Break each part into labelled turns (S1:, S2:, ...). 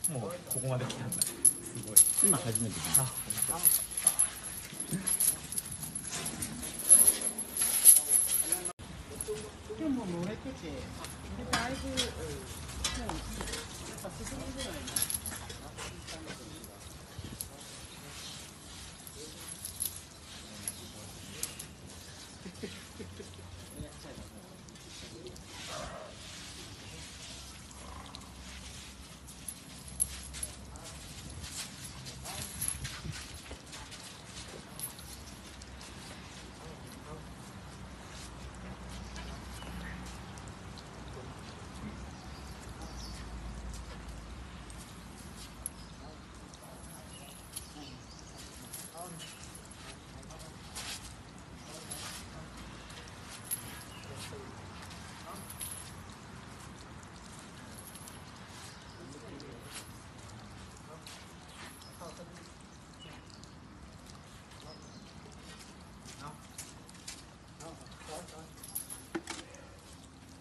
S1: もうここまで来たんだ。すごい。
S2: 今初めて聞いた。
S3: でも乗れてて、だいぶ、もうやっぱ進むぐらい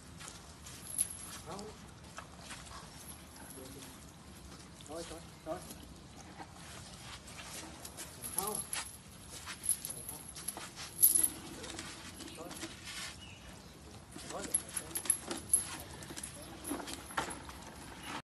S3: な。Thôi, thôi, thôi.